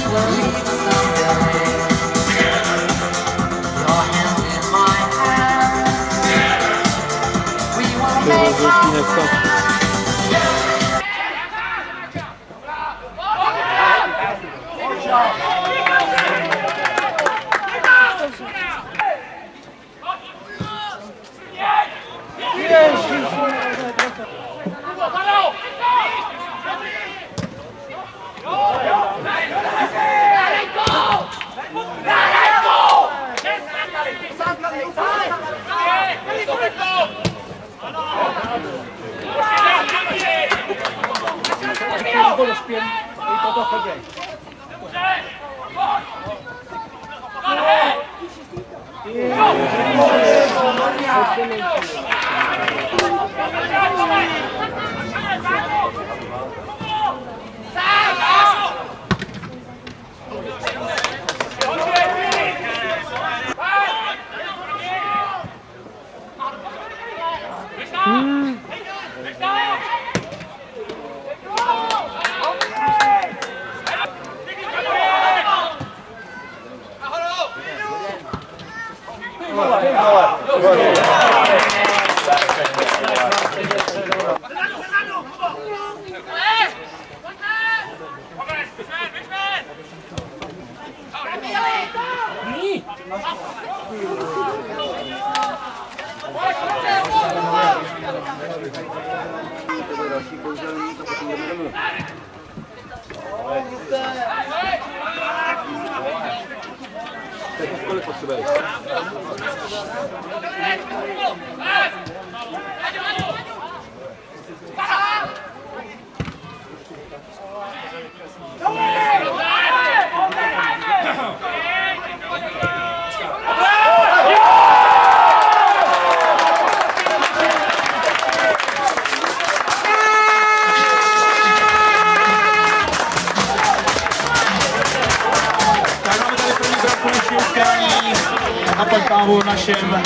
A pak kávu našem.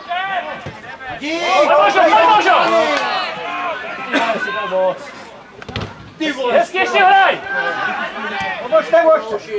Hezky ještě hraj! Pomožte, pomožte!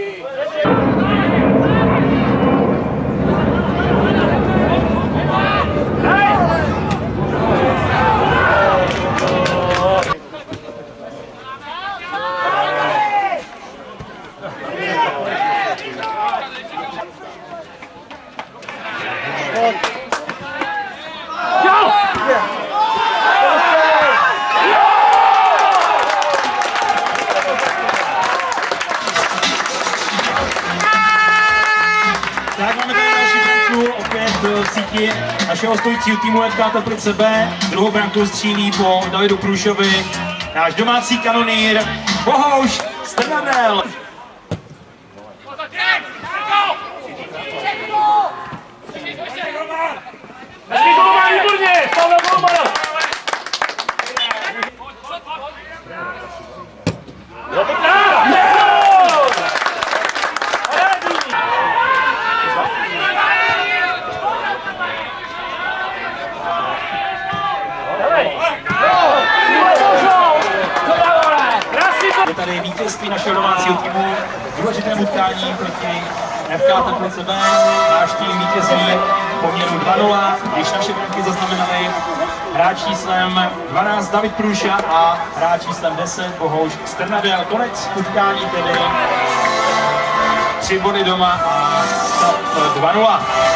Tak máme tady další branku, opět v síti našeho stojícího týmu FK Teplice B. Druhou branku střílí po Davidu Průšovi náš domácí kanonýr Bohuš Strnadel. Je tady vítězství našeho domácího týmu v důležitém utkání proti FK Teplice B. Náš tým vítězí poměru 2-0, když naše branky zaznamenali hráč číslem 12 David Průša a hráč číslem 10 Bohuš Strnadel. Konec utkání tedy 3 body doma a 2-0.